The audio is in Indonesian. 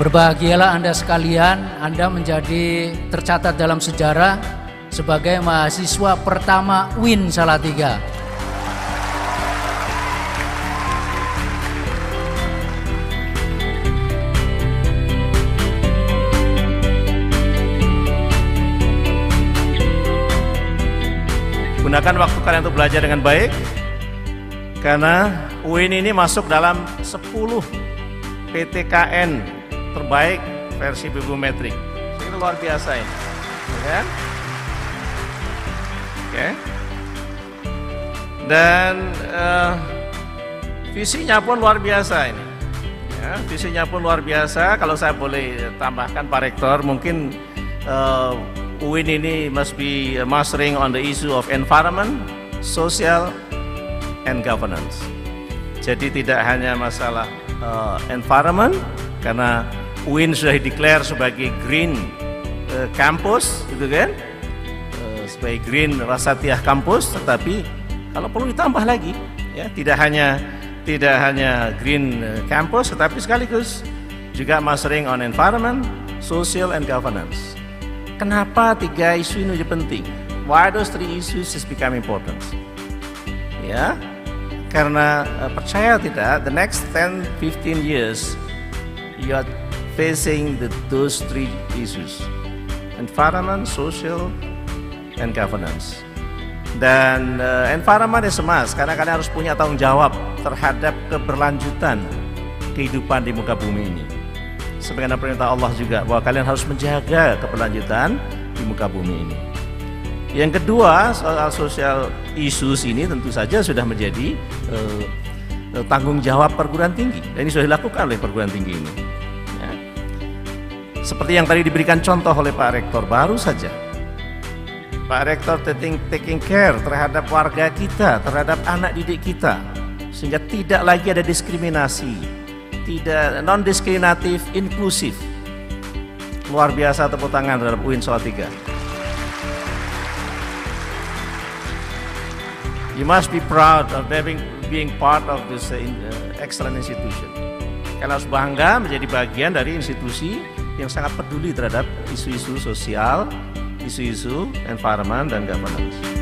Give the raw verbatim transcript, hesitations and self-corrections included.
Berbahagialah Anda sekalian, Anda menjadi tercatat dalam sejarah sebagai mahasiswa pertama U I N Salatiga. Gunakan waktu kalian untuk belajar dengan baik, karena U I N ini masuk dalam sepuluh P T K N terbaik versi bibliometrik. Itu luar biasa ini, ya. Oke. Dan uh, visinya pun luar biasa ini. Ya, visinya pun luar biasa. Kalau saya boleh tambahkan Pak Rektor, mungkin uh, U I N ini must be mastering on the issue of environment, social, and governance. Jadi tidak hanya masalah uh, environment, karena U I N sudah declare sebagai green uh, campus, gitu kan, uh, sebagai green Rasatiyah campus. Tetapi kalau perlu ditambah lagi, ya, tidak hanya tidak hanya green uh, campus, tetapi sekaligus juga mastering on environment, social, and governance. Kenapa tiga isu ini penting? Why those three issues is become important? Ya, karena uh, percaya tidak, the next ten to fifteen years you are facing the, those three issues: environment, social, and governance. Dan uh, environment is a must, karena kalian harus punya tanggung jawab terhadap keberlanjutan kehidupan di muka bumi ini. Sebagaimana perintah Allah juga bahwa kalian harus menjaga keberlanjutan di muka bumi ini. Yang kedua, soal social issues ini tentu saja sudah menjadi uh, tanggung jawab perguruan tinggi, dan ini sudah dilakukan oleh perguruan tinggi ini. Ya. Seperti yang tadi diberikan contoh oleh Pak Rektor baru saja, Pak Rektor taking, taking care terhadap warga kita, terhadap anak didik kita, sehingga tidak lagi ada diskriminasi, tidak non-diskriminatif, inklusif. Luar biasa, tepuk tangan terhadap U I N Salatiga. You must be proud of having, being part of this uh, excellent institution. Kalian harus bangga menjadi bagian dari institusi yang sangat peduli terhadap isu-isu sosial, isu-isu environment dan governance.